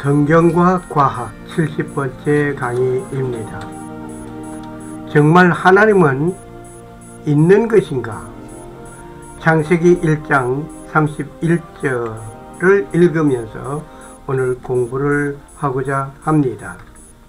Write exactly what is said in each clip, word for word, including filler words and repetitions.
성경과 과학 칠십 번째 강의입니다. 정말 하나님은 있는 것인가? 창세기 일 장 삼십일 절을 읽으면서 오늘 공부를 하고자 합니다.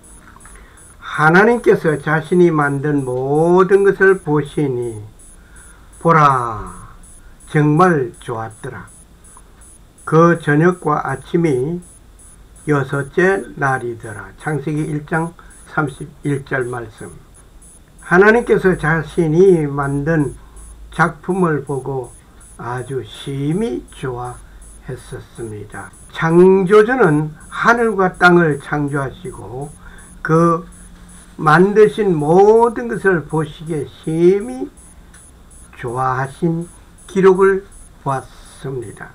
하나님께서 자신이 만든 모든 것을 보시니 보라, 정말 좋았더라. 그 저녁과 아침이 여섯째 날이더라. 창세기 일 장 삼십일 절 말씀. 하나님께서 자신이 만든 작품을 보고 아주 심히 좋아했었습니다. 창조주는 하늘과 땅을 창조하시고 그 만드신 모든 것을 보시기에 심히 좋아하신 기록을 보았습니다.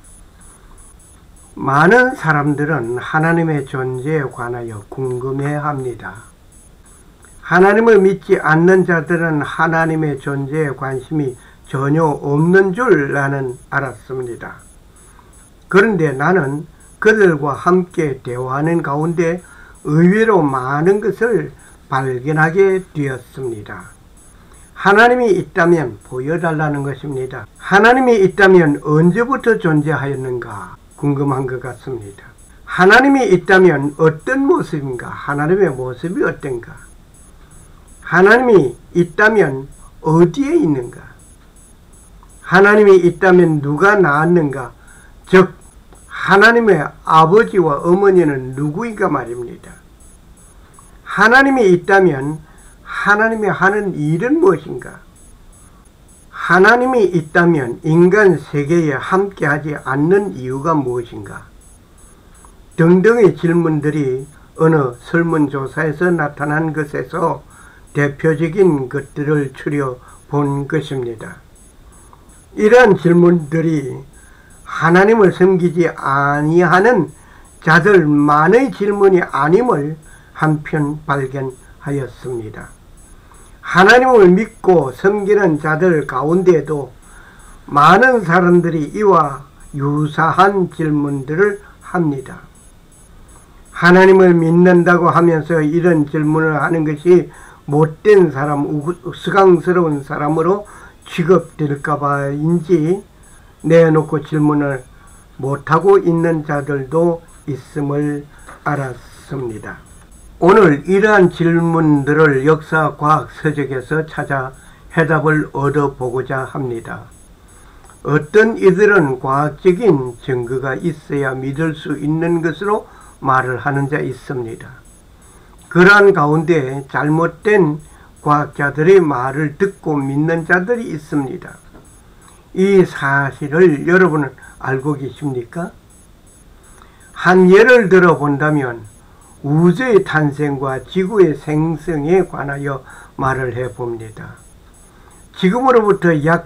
많은 사람들은 하나님의 존재에 관하여 궁금해합니다. 하나님을 믿지 않는 자들은 하나님의 존재에 관심이 전혀 없는 줄 나는 알았습니다. 그런데 나는 그들과 함께 대화하는 가운데 의외로 많은 것을 발견하게 되었습니다. 하나님이 있다면 보여달라는 것입니다. 하나님이 있다면 언제부터 존재하였는가 궁금한 것 같습니다. 하나님이 있다면 어떤 모습인가? 하나님의 모습이 어떤가? 하나님이 있다면 어디에 있는가? 하나님이 있다면 누가 낳았는가? 즉 하나님의 아버지와 어머니는 누구인가 말입니다. 하나님이 있다면 하나님이 하는 일은 무엇인가? 하나님이 있다면 인간 세계에 함께하지 않는 이유가 무엇인가? 등등의 질문들이 어느 설문조사에서 나타난 것에서 대표적인 것들을 추려 본 것입니다. 이러한 질문들이 하나님을 섬기지 아니하는 자들만의 질문이 아님을 한편 발견하였습니다. 하나님을 믿고 섬기는 자들 가운데에도 많은 사람들이 이와 유사한 질문들을 합니다. 하나님을 믿는다고 하면서 이런 질문을 하는 것이 못된 사람, 우스꽝스러운 사람으로 취급될까봐인지 내놓고 질문을 못하고 있는 자들도 있음을 알았습니다. 오늘 이러한 질문들을 역사, 과학, 서적에서 찾아 해답을 얻어보고자 합니다. 어떤 이들은 과학적인 증거가 있어야 믿을 수 있는 것으로 말을 하는 자 있습니다. 그러한 가운데 잘못된 과학자들의 말을 듣고 믿는 자들이 있습니다. 이 사실을 여러분은 알고 계십니까? 한 예를 들어 본다면 우주의 탄생과 지구의 생성에 관하여 말을 해봅니다. 지금으로부터 약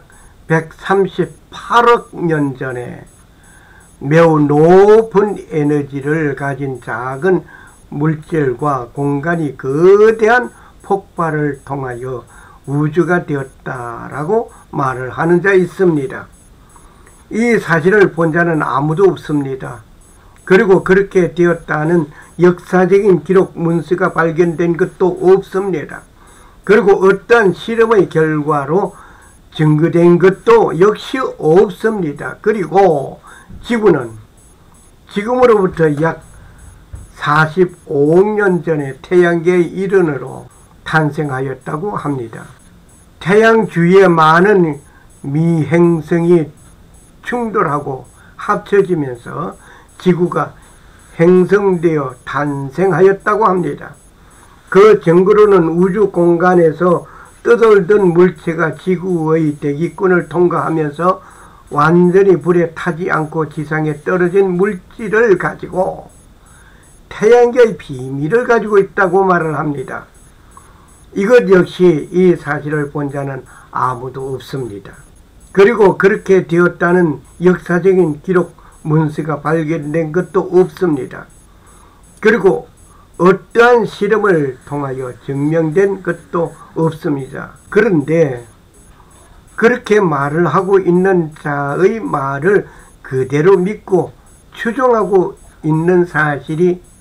백삼십팔억 년 전에 매우 높은 에너지를 가진 작은 물질과 공간이 거대한 폭발을 통하여 우주가 되었다라고 말을 하는 자 있습니다. 이 사실을 본 자는 아무도 없습니다. 그리고 그렇게 되었다는 역사적인 기록 문서가 발견된 것도 없습니다. 그리고 어떤 실험의 결과로 증거된 것도 역시 없습니다. 그리고 지구는 지금으로부터 약 사십오억 년 전에 태양계의 일원으로 탄생하였다고 합니다. 태양 주위에 많은 미행성이 충돌하고 합쳐지면서 지구가 행성되어 탄생하였다고 합니다. 그 증거로는 우주 공간에서 떠돌던 물체가 지구의 대기권을 통과하면서 완전히 불에 타지 않고 지상에 떨어진 물질을 가지고 태양계의 비밀을 가지고 있다고 말을 합니다. 이것 역시 이 사실을 본 자는 아무도 없습니다. 그리고 그렇게 되었다는 역사적인 기록 문서가 발견된 것도 없습니다. 그리고 어떠한 실험을 통하여 증명된 것도 없습니다. 그런데 그렇게 말을 하고 있는 자의 말을 그대로 믿고 추종하고 있는 사실이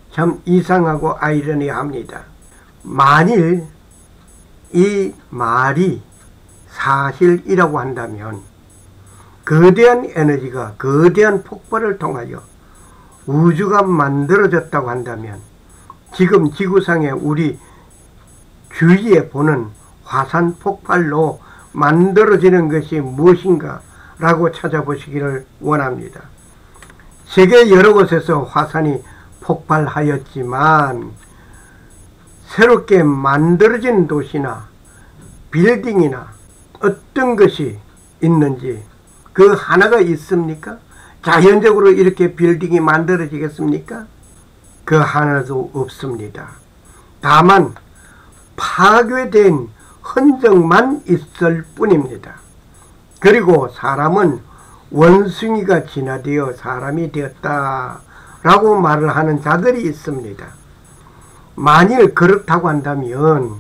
참 이상하고 아이러니합니다. 만일 이 말이 사실이라고 한다면 거대한 에너지가 거대한 폭발을 통하여 우주가 만들어졌다고 한다면 지금 지구상에 우리 주위에 보는 화산 폭발로 만들어지는 것이 무엇인가 라고 찾아보시기를 원합니다. 세계 여러 곳에서 화산이 폭발하였지만 새롭게 만들어진 도시나 빌딩이나 어떤 것이 있는지 그 하나가 있습니까? 자연적으로 이렇게 빌딩이 만들어지겠습니까? 그 하나도 없습니다. 다만 파괴된 흔적만 있을 뿐입니다. 그리고 사람은 원숭이가 진화되어 사람이 되었다 라고 말을 하는 자들이 있습니다. 만일 그렇다고 한다면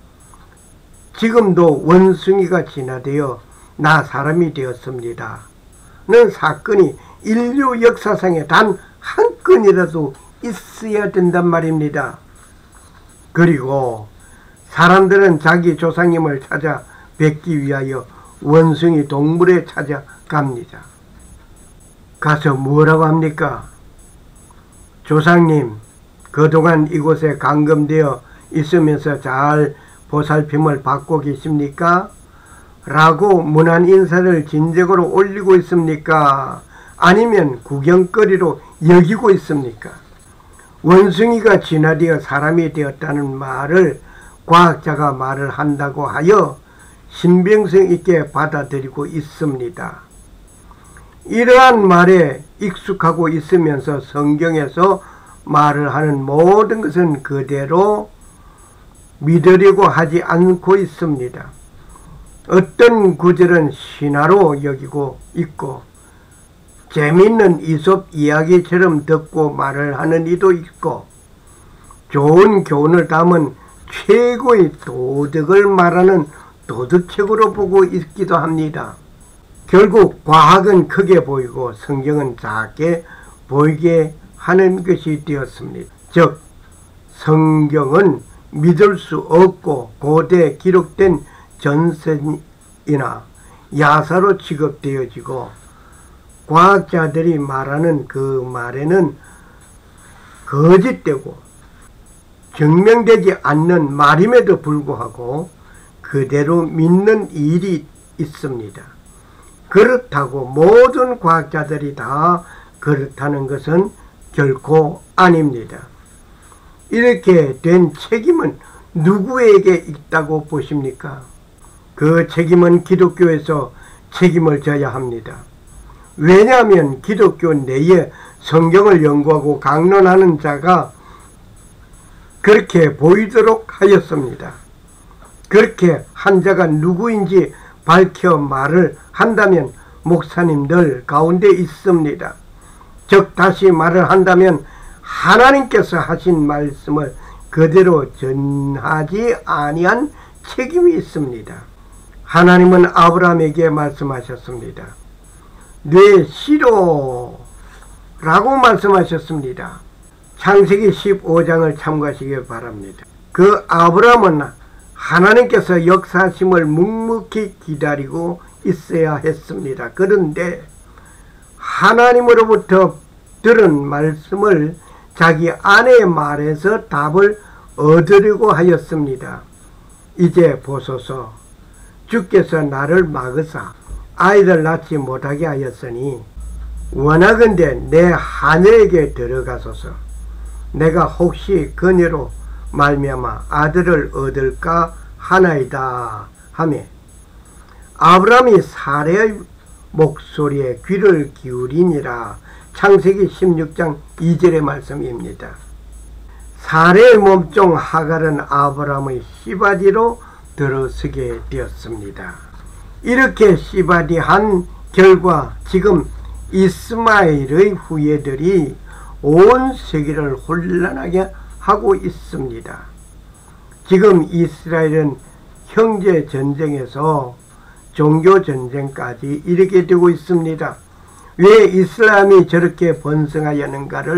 지금도 원숭이가 진화되어 나 사람이 되었습니다 는 사건이 인류 역사상에 단 한 건이라도 있어야 된단 말입니다. 그리고 사람들은 자기 조상님을 찾아 뵙기 위하여 원숭이 동물에 찾아갑니다. 가서 뭐라고 합니까? 조상님, 그동안 이곳에 감금되어 있으면서 잘 보살핌을 받고 계십니까? 라고 문안 인사를 진정으로 올리고 있습니까? 아니면 구경거리로 여기고 있습니까? 원숭이가 진화되어 사람이 되었다는 말을 과학자가 말을 한다고 하여 신빙성 있게 받아들이고 있습니다. 이러한 말에 익숙하고 있으면서 성경에서 말을 하는 모든 것은 그대로 믿으려고 하지 않고 있습니다. 어떤 구절은 신화로 여기고 있고 재미있는 이솝 이야기처럼 듣고 말을 하는 이도 있고 좋은 교훈을 담은 최고의 도덕을 말하는 도덕책으로 보고 있기도 합니다. 결국 과학은 크게 보이고 성경은 작게 보이게 하는 것이 되었습니다. 즉 성경은 믿을 수 없고 고대 기록된 전설이나 야사로 취급되어지고 과학자들이 말하는 그 말에는 거짓되고 증명되지 않는 말임에도 불구하고 그대로 믿는 일이 있습니다. 그렇다고 모든 과학자들이 다 그렇다는 것은 결코 아닙니다. 이렇게 된 책임은 누구에게 있다고 보십니까? 그 책임은 기독교에서 책임을 져야 합니다. 왜냐하면 기독교 내에 성경을 연구하고 강론하는 자가 그렇게 보이도록 하였습니다. 그렇게 한 자가 누구인지 밝혀 말을 한다면 목사님들 가운데 있습니다. 즉 다시 말을 한다면 하나님께서 하신 말씀을 그대로 전하지 아니한 책임이 있습니다. 하나님은 아브라함에게 말씀하셨습니다. 내 시로 라고 말씀하셨습니다. 창세기 십오 장을 참고하시기 바랍니다. 그 아브라함은 하나님께서 역사하심을 묵묵히 기다리고 있어야 했습니다. 그런데 하나님으로부터 들은 말씀을 자기 아내의 말에서 답을 얻으려고 하였습니다. 이제 보소서, 주께서 나를 막으사 아이를 낳지 못하게 하였으니 원하건대 내 하늘에게 들어가소서. 내가 혹시 그녀로 말미암아 아들을 얻을까 하나이다 하며 아브라함이 사레의 목소리에 귀를 기울이니라. 창세기 십육 장 이 절의 말씀입니다. 사레의 몸종 하갈은 아브라함의 시바디로 들어서게 되었습니다. 이렇게 시바디한 결과 지금 이스마엘의 후예들이 온 세계를 혼란하게 하고 있습니다. 지금 이스라엘은 형제 전쟁에서 종교 전쟁까지 이르게 되고 있습니다. 왜 이슬람이 저렇게 번성하였는가를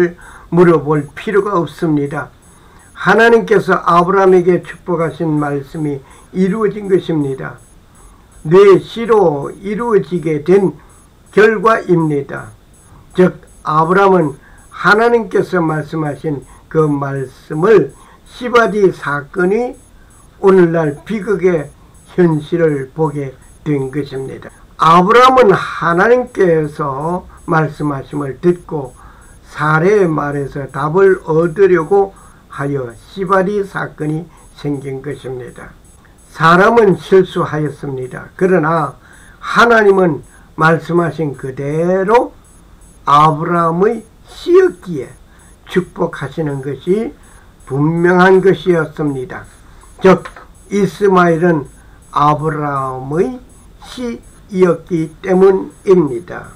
물어볼 필요가 없습니다. 하나님께서 아브라함에게 축복하신 말씀이 이루어진 것입니다. 내 시로 이루어지게 된 결과입니다. 즉 아브라함은 하나님께서 말씀하신 그 말씀을 시바디 사건이 오늘날 비극의 현실을 보게 된 것입니다. 아브라함은 하나님께서 말씀하심을 듣고 사례의 말에서 답을 얻으려고 하여 시바리 사건이 생긴 것입니다. 사람은 실수하였습니다. 그러나 하나님은 말씀하신 그대로 아브라함의 씨였기에 축복하시는 것이 분명한 것이었습니다. 즉 이스마엘은 아브라함의 씨이었기 때문입니다.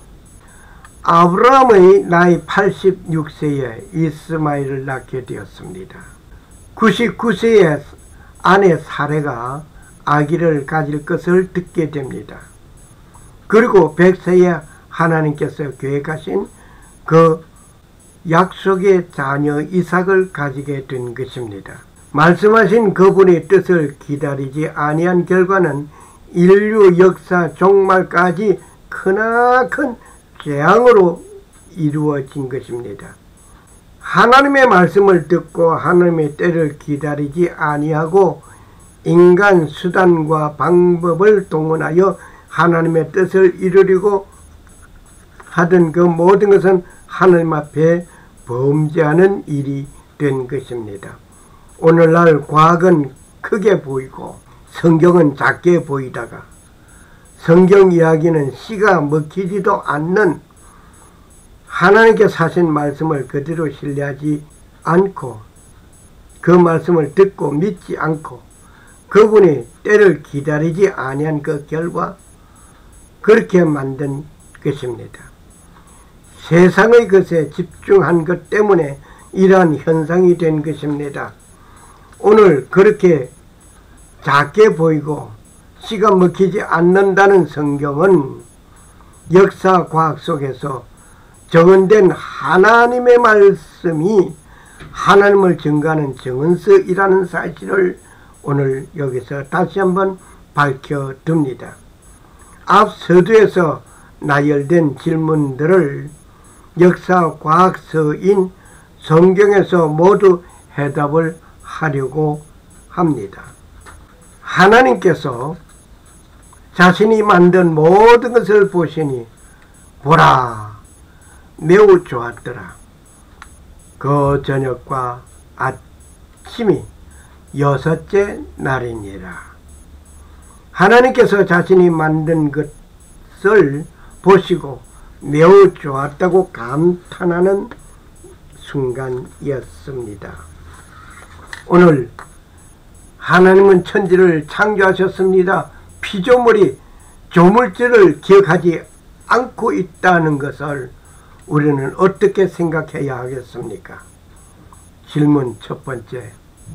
아브라함의 나이 팔십육 세에 이스마엘을 낳게 되었습니다. 구십구 세에 아내 사레가 아기를 가질 것을 듣게 됩니다. 그리고 백 세에 하나님께서 계획하신 그 약속의 자녀 이삭을 가지게 된 것입니다. 말씀하신 그분의 뜻을 기다리지 아니한 결과는 인류 역사 종말까지 크나큰 재앙으로 이루어진 것입니다. 하나님의 말씀을 듣고 하나님의 때를 기다리지 아니하고 인간 수단과 방법을 동원하여 하나님의 뜻을 이루려고 하던 그 모든 것은 하나님 앞에 범죄하는 일이 된 것입니다. 오늘날 과학은 크게 보이고 성경은 작게 보이다가 성경 이야기는 씨가 먹히지도 않는 하나님께서 하신 말씀을 그대로 신뢰하지 않고 그 말씀을 듣고 믿지 않고 그분이 때를 기다리지 아니한 그 결과 그렇게 만든 것입니다. 세상의 것에 집중한 것 때문에 이러한 현상이 된 것입니다. 오늘 그렇게 작게 보이고 씨가 먹히지 않는다는 성경은 역사 과학 속에서 정언된 하나님의 말씀이 하나님을 증거하는 정언서이라는 사실을 오늘 여기서 다시 한번 밝혀둡니다. 앞 서두에서 나열된 질문들을 역사 과학서인 성경에서 모두 해답을 하려고 합니다. 하나님께서 자신이 만든 모든 것을 보시니 보라 매우 좋았더라. 그 저녁과 아침이 여섯째 날이니라. 하나님께서 자신이 만든 것을 보시고 매우 좋았다고 감탄하는 순간이었습니다. 오늘 하나님은 천지를 창조하셨습니다. 피조물이 조물주를 기억하지 않고 있다는 것을 우리는 어떻게 생각해야 하겠습니까? 질문 첫 번째,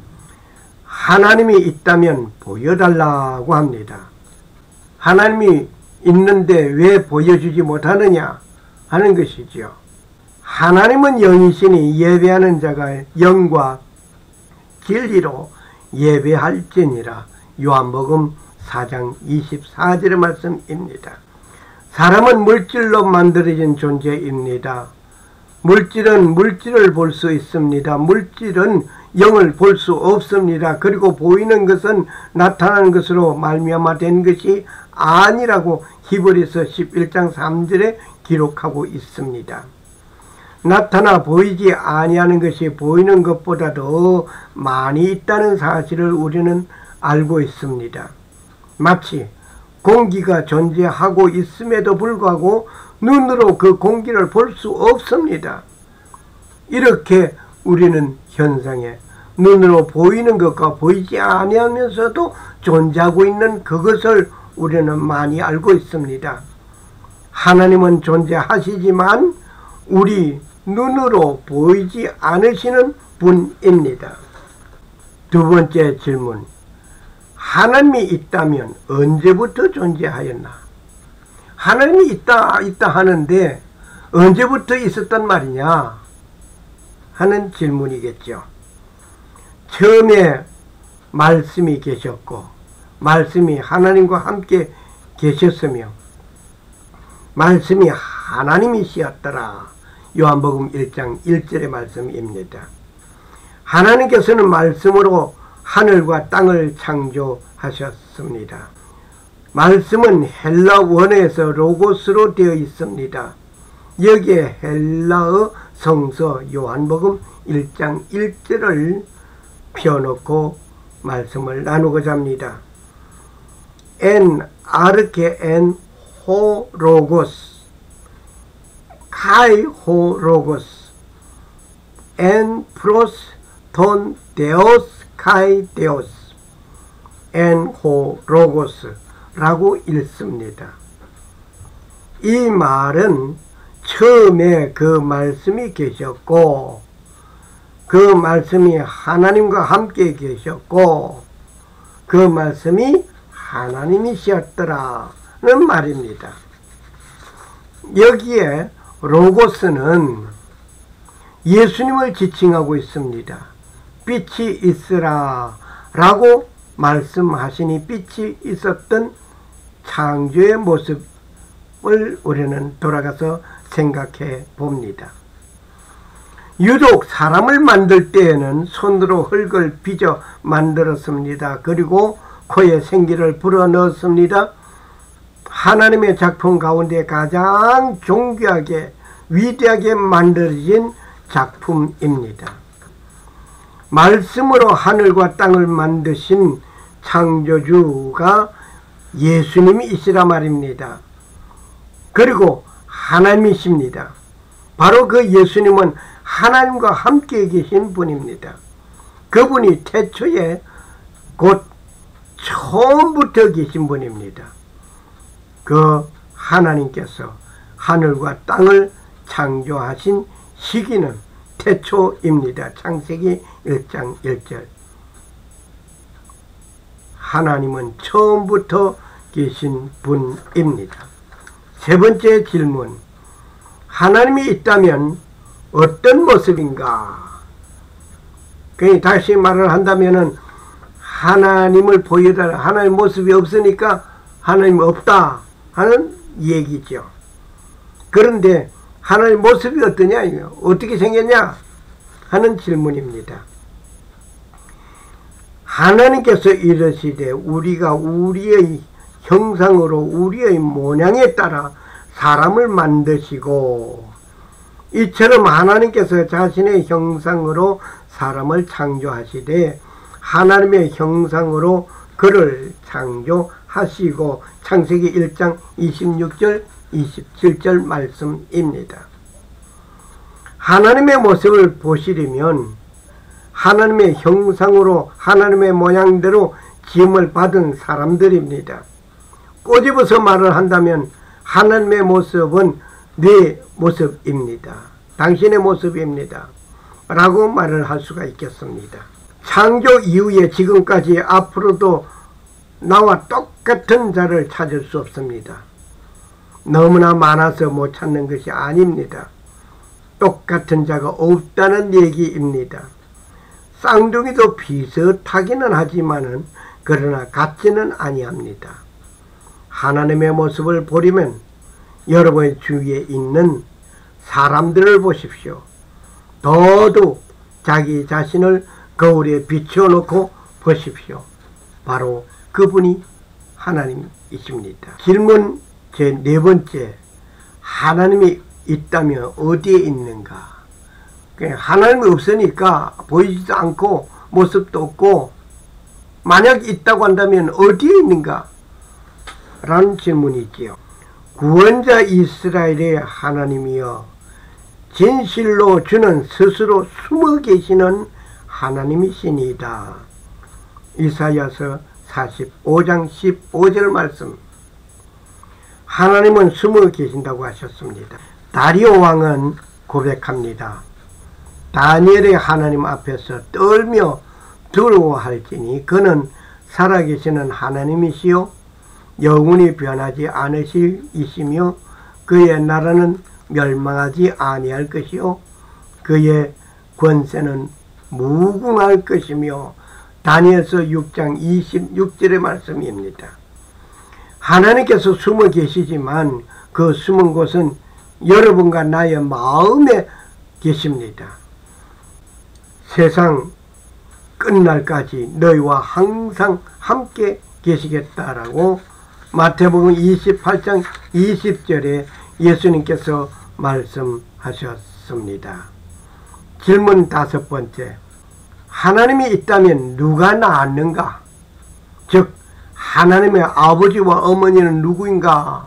하나님이 있다면 보여달라고 합니다. 하나님이 있는데 왜 보여주지 못하느냐 하는 것이지요. 하나님은 영이시니 예배하는 자가 영과 진리로 예배할지니라. 요한복음 사 장 이십사 절의 말씀입니다. 사람은 물질로 만들어진 존재입니다. 물질은 물질을 볼 수 있습니다. 물질은 영을 볼 수 없습니다. 그리고 보이는 것은 나타나는 것으로 말미암아 된 것이 아니라고 히브리서 십일 장 삼 절에 기록하고 있습니다. 나타나 보이지 아니하는 것이 보이는 것보다 더 많이 있다는 사실을 우리는 알고 있습니다. 마치 공기가 존재하고 있음에도 불구하고 눈으로 그 공기를 볼 수 없습니다. 이렇게 우리는 현상에 눈으로 보이는 것과 보이지 아니하면서도 존재하고 있는 그것을 우리는 많이 알고 있습니다. 하나님은 존재하시지만 우리 눈으로 보이지 않으시는 분입니다. 두 번째 질문, 하나님이 있다면 언제부터 존재하였나? 하나님이 있다 있다 하는데 언제부터 있었단 말이냐? 하는 질문이겠죠. 처음에 말씀이 계셨고 말씀이 하나님과 함께 계셨으며 말씀이 하나님이시었더라. 요한복음 일 장 일 절의 말씀입니다. 하나님께서는 말씀으로 하늘과 땅을 창조하셨습니다. 말씀은 헬라 원어에서 로고스로 되어 있습니다. 여기에 헬라어 성서 요한복음 일 장 일 절을 펴놓고 말씀을 나누고자 합니다. 엔 아르케 엔 호 로고스 카이 호 로고스 엔 프로스 돈 데오스 카이 데오스 엔 호 로고스 라고 읽습니다. 이 말은 처음에 그 말씀이 계셨고 그 말씀이 하나님과 함께 계셨고 그 말씀이 하나님이시었더라는 말입니다. 여기에 로고스는 예수님을 지칭하고 있습니다. 빛이 있으라 라고 말씀하시니 빛이 있었던 창조의 모습을 우리는 돌아가서 생각해 봅니다. 유독 사람을 만들 때에는 손으로 흙을 빚어 만들었습니다. 그리고 코에 생기를 불어넣었습니다. 하나님의 작품 가운데 가장 존귀하게 위대하게 만들어진 작품입니다. 말씀으로 하늘과 땅을 만드신 창조주가 예수님이시라 말입니다. 그리고 하나님이십니다. 바로 그 예수님은 하나님과 함께 계신 분입니다. 그분이 태초에 곧 처음부터 계신 분입니다. 그 하나님께서 하늘과 땅을 창조하신 시기는 태초입니다. 창세기 일 장 일 절. 하나님은 처음부터 계신 분입니다. 세 번째 질문. 하나님이 있다면 어떤 모습인가? 그냥 다시 말을 한다면은 하나님을 보여달라. 하나님 모습이 없으니까 하나님 없다 하는 얘기죠. 그런데 하나님 모습이 어떠냐? 어떻게 생겼냐? 하는 질문입니다. 하나님께서 이르시되 우리가 우리의 형상으로 우리의 모양에 따라 사람을 만드시고, 이처럼 하나님께서 자신의 형상으로 사람을 창조하시되 하나님의 형상으로 그를 창조하시고, 창세기 일 장 이십육 절 이십칠 절 말씀입니다. 하나님의 모습을 보시려면 하나님의 형상으로 하나님의 모양대로 지음을 받은 사람들입니다. 꼬집어서 말을 한다면 하나님의 모습은 네 모습입니다. 당신의 모습입니다. 라고 말을 할 수가 있겠습니다. 창조 이후에 지금까지 앞으로도 나와 똑같은 자를 찾을 수 없습니다. 너무나 많아서 못 찾는 것이 아닙니다. 똑같은 자가 없다는 얘기입니다. 쌍둥이도 비슷하기는 하지만은 그러나 같지는 아니합니다. 하나님의 모습을 보려면 여러분의 주위에 있는 사람들을 보십시오. 더더욱 자기 자신을 거울에 비춰놓고 보십시오. 바로 그분이 하나님이십니다. 질문 제 네 번째. 하나님이 있다면 어디에 있는가? 하나님이 없으니까 보이지도 않고 모습도 없고, 만약 있다고 한다면 어디에 있는가? 라는 질문이 있지요. 구원자 이스라엘의 하나님이여, 진실로 주는 스스로 숨어 계시는 하나님이시니이다. 이사야서 사십오 장 십오 절 말씀. 하나님은 숨어 계신다고 하셨습니다. 다리오 왕은 고백합니다. 다니엘의 하나님 앞에서 떨며 두려워할지니 그는 살아계시는 하나님이시요 영원히 변하지 않으실 이시며 그의 나라는 멸망하지 아니할 것이요 그의 권세는 무궁할 것이며 다니엘서 육 장 이십육 절의 말씀입니다. 하나님께서 숨어 계시지만 그 숨은 곳은 여러분과 나의 마음에 계십니다. 세상 끝날까지 너희와 항상 함께 계시겠다라고 마태복음 이십팔 장 이십 절에 예수님께서 말씀하셨습니다. 질문 다섯 번째, 하나님이 있다면 누가 낳았는가? 즉 하나님의 아버지와 어머니는 누구인가?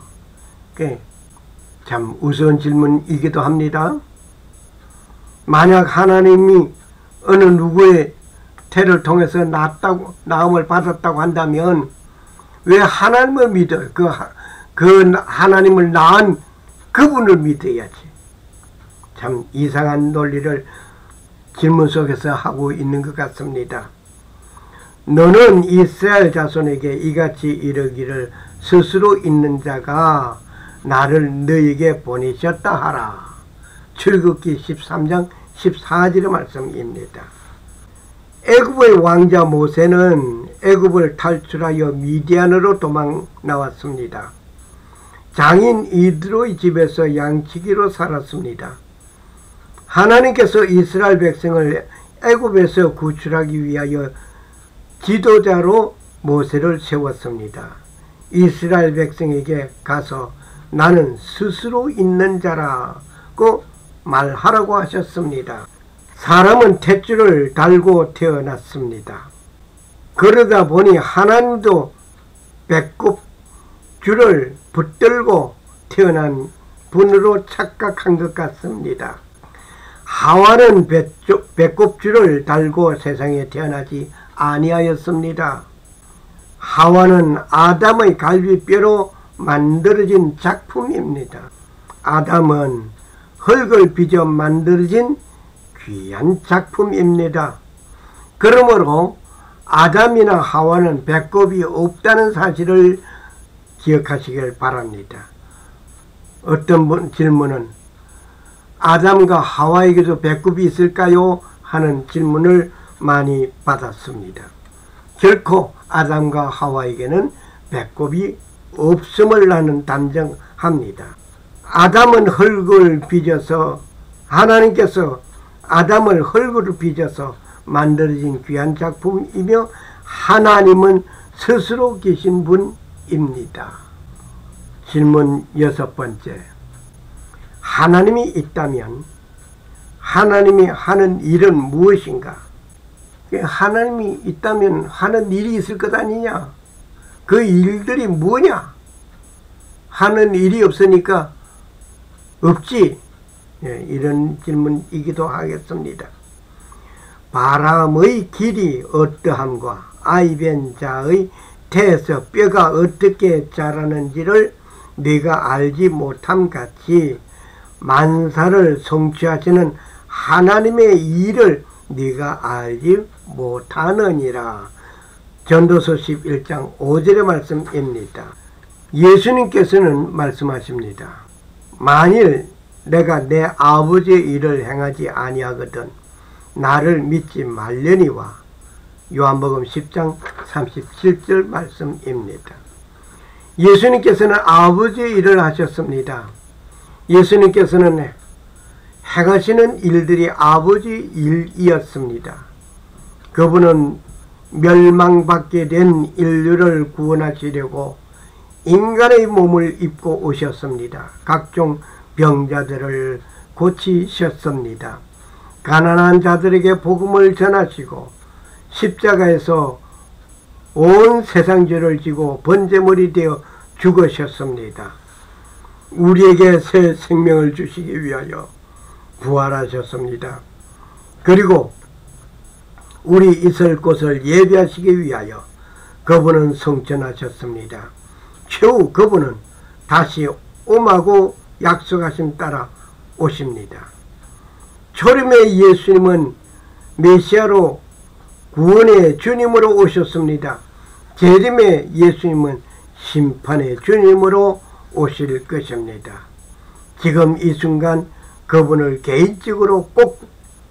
참 우스운 질문이기도 합니다. 만약 하나님이 어느 누구의 태를 통해서 낳았다고, 낳음을 받았다고 한다면 왜 하나님을 믿어요? 그, 그 하나님을 낳은 그분을 믿어야지. 참 이상한 논리를 질문 속에서 하고 있는 것 같습니다. 너는 이스라엘 자손에게 이같이 이르기를 스스로 있는 자가 나를 너에게 보내셨다 하라. 출애굽기 십삼 장 십사 절의 말씀입니다. 애굽의 왕자 모세는 애굽을 탈출하여 미디안으로 도망 나왔습니다. 장인 이드로의 집에서 양치기로 살았습니다. 하나님께서 이스라엘 백성을 애굽에서 구출하기 위하여 지도자로 모세를 세웠습니다. 이스라엘 백성에게 가서 나는 스스로 있는 자라고 말하라고 하셨습니다. 사람은 탯줄을 달고 태어났습니다. 그러다 보니 하나님도 배꼽줄을 붙들고 태어난 분으로 착각한 것 같습니다. 하와는 배꼽줄을 달고 세상에 태어나지 아니하였습니다. 하와는 아담의 갈비뼈로 만들어진 작품입니다. 아담은 흙을 빚어 만들어진 귀한 작품입니다. 그러므로 아담이나 하와는 배꼽이 없다는 사실을 기억하시길 바랍니다. 어떤 분 질문은 아담과 하와에게도 배꼽이 있을까요? 하는 질문을 많이 받았습니다. 결코 아담과 하와에게는 배꼽이 없음을 나는 단정합니다. 아담은 흙을 빚어서 하나님께서 아담을 흙으로 빚어서 만들어진 귀한 작품이며 하나님은 스스로 계신 분입니다. 질문 여섯 번째, 하나님이 있다면 하나님이 하는 일은 무엇인가? 하나님이 있다면 하는 일이 있을 것 아니냐? 그 일들이 뭐냐? 하는 일이 없으니까 없지. 예, 이런 질문이기도 하겠습니다. 바람의 길이 어떠함과 아이벤 자의 태에서 뼈가 어떻게 자라는지를 네가 알지 못함 같이 만사를 성취하시는 하나님의 일을 네가 알지 못하느니라. 전도서 십일 장 오 절의 말씀입니다. 예수님께서는 말씀하십니다. 만일 내가 내 아버지의 일을 행하지 아니하거든 나를 믿지 말려니와. 요한복음 십 장 삼십칠 절 말씀입니다. 예수님께서는 아버지의 일을 하셨습니다. 예수님께서는 행하시는 일들이 아버지 일이었습니다. 그분은 멸망받게 된 인류를 구원하시려고 인간의 몸을 입고 오셨습니다. 각종 병자들을 고치셨습니다. 가난한 자들에게 복음을 전하시고 십자가에서 온 세상 죄를 지고 번제물이 되어 죽으셨습니다. 우리에게 새 생명을 주시기 위하여 부활하셨습니다. 그리고 우리 있을 곳을 예비하시기 위하여 그분은 성천하셨습니다. 최후 그분은 다시 오마고 약속하신 따라 오십니다. 초림의 예수님은 메시아로 구원의 주님으로 오셨습니다. 재림의 예수님은 심판의 주님으로 오실 것입니다. 지금 이 순간 그분을 개인적으로 꼭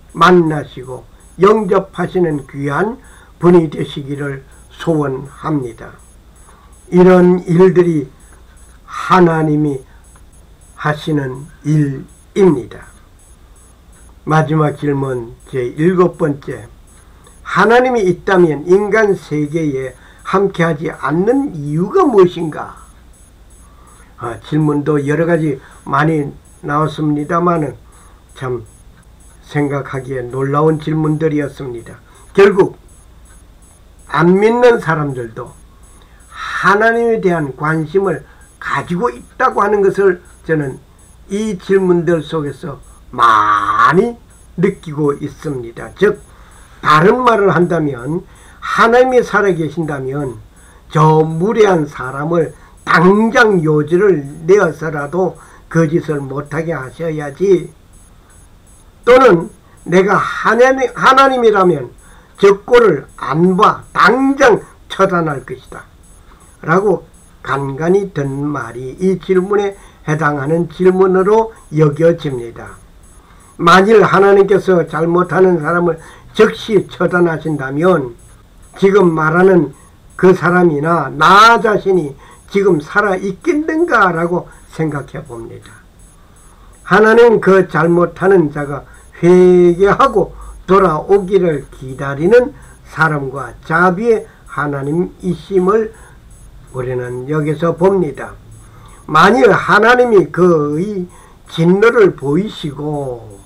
만나시고 영접하시는 귀한 분이 되시기를 소원합니다. 이런 일들이 하나님이 하시는 일입니다. 마지막 질문 제일곱 번째, 하나님이 있다면 인간 세계에 함께하지 않는 이유가 무엇인가? 아, 질문도 여러가지 많이 나왔습니다만 참 생각하기에 놀라운 질문들이었습니다. 결국 안 믿는 사람들도 하나님에 대한 관심을 가지고 있다고 하는 것을 저는 이 질문들 속에서 많이 느끼고 있습니다. 즉 다른 말을 한다면 하나님이 살아계신다면 저 무례한 사람을 당장 요지를 내어서라도 거짓을 못하게 하셔야지, 또는 내가 하나님, 하나님이라면 저 꼴을 안 봐 당장 처단할 것이다 라고 간간히 든 말이 이 질문에 해당하는 질문으로 여겨집니다. 만일 하나님께서 잘못하는 사람을 즉시 처단하신다면 지금 말하는 그 사람이나 나 자신이 지금 살아있겠는가 라고 생각해 봅니다. 하나님 그 잘못하는 자가 회개하고 돌아오기를 기다리는 사람과 자비의 하나님이심을 우리는 여기서 봅니다. 만일 하나님이 그의 진노를 보이시고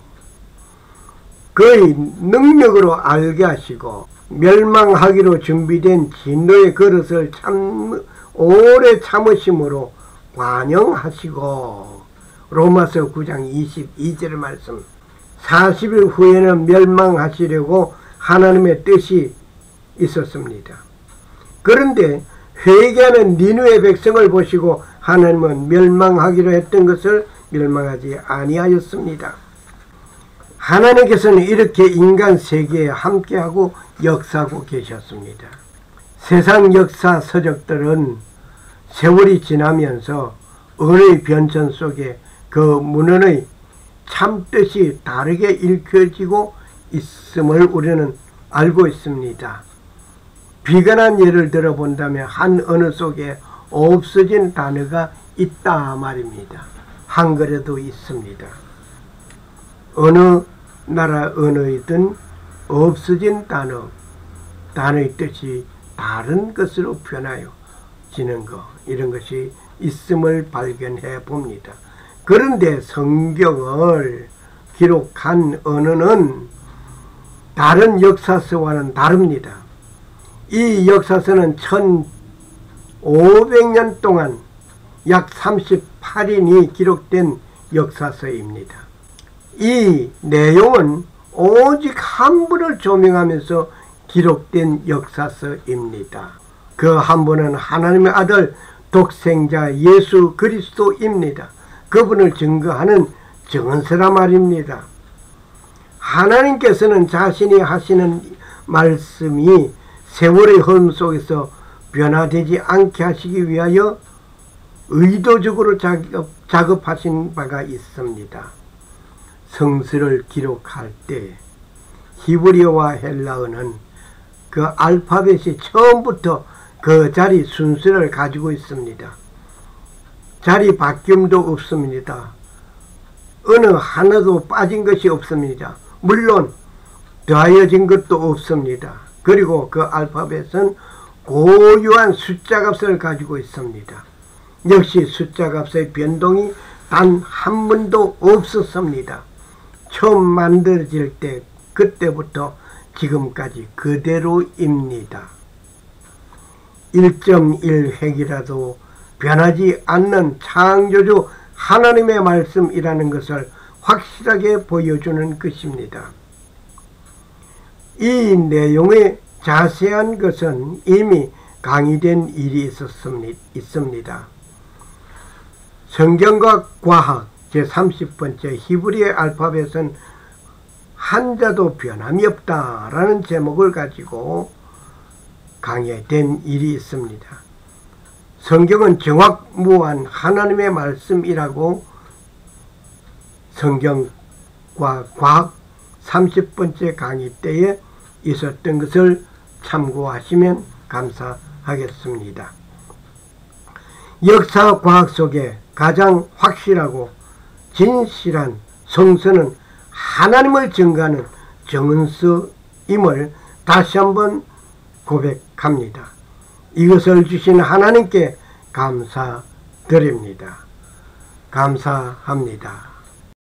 그의 능력으로 알게 하시고 멸망하기로 준비된 진노의 그릇을 참 오래 참으심으로 관용하시고, 로마서 구 장 이십이 절 말씀, 사십 일 후에는 멸망하시려고 하나님의 뜻이 있었습니다. 그런데 회개하는 니느웨 백성을 보시고 하나님은 멸망하기로 했던 것을 멸망하지 아니하였습니다. 하나님께서는 이렇게 인간 세계에 함께하고 역사하고 계셨습니다. 세상 역사 서적들은 세월이 지나면서 언어의 변천 속에 그 문헌의 참뜻이 다르게 읽혀지고 있음을 우리는 알고 있습니다. 비근한 예를 들어본다면 한 언어 속에 없어진 단어가 있다 말입니다. 한글에도 있습니다. 어느 나라 언어이든 없어진 단어, 단어의 뜻이 다른 것으로 변하여지는 것, 이런 것이 있음을 발견해 봅니다. 그런데 성경을 기록한 언어는 다른 역사서와는 다릅니다. 이 역사서는 천오백 년 동안 약 삼십팔 인이 기록된 역사서입니다. 이 내용은 오직 한 분을 조명하면서 기록된 역사서입니다. 그 한 분은 하나님의 아들 독생자 예수 그리스도입니다. 그분을 증거하는 증언서라 말입니다. 하나님께서는 자신이 하시는 말씀이 세월의 흐름 속에서 변화되지 않게 하시기 위하여 의도적으로 작업, 작업하신 바가 있습니다. 성서를 기록할 때 히브리어와 헬라어는 그 알파벳이 처음부터 그 자리 순서를 가지고 있습니다. 자리 바뀜도 없습니다. 어느 하나도 빠진 것이 없습니다. 물론 더하여진 것도 없습니다. 그리고 그 알파벳은 고유한 숫자 값을 가지고 있습니다. 역시 숫자 값의 변동이 단 한 번도 없었습니다. 처음 만들어질 때 그때부터 지금까지 그대로입니다. 일 점 일 획이라도 변하지 않는 창조주 하나님의 말씀이라는 것을 확실하게 보여주는 것입니다. 이 내용의 자세한 것은 이미 강의된 일이 있습니다. 성경과 과학 제삼십 번째 히브리의 알파벳은 한자도 변함이 없다라는 제목을 가지고 강의된 일이 있습니다. 성경은 정확무한 하나님의 말씀이라고 성경과 과학 삼십 번째 강의 때에 있었던 것을 참고하시면 감사하겠습니다. 역사 과학 속에 가장 확실하고 진실한 성서는 하나님을 증거하는 정은서임을 다시 한번 고백합니다. 이것을 주신 하나님께 감사드립니다. 감사합니다.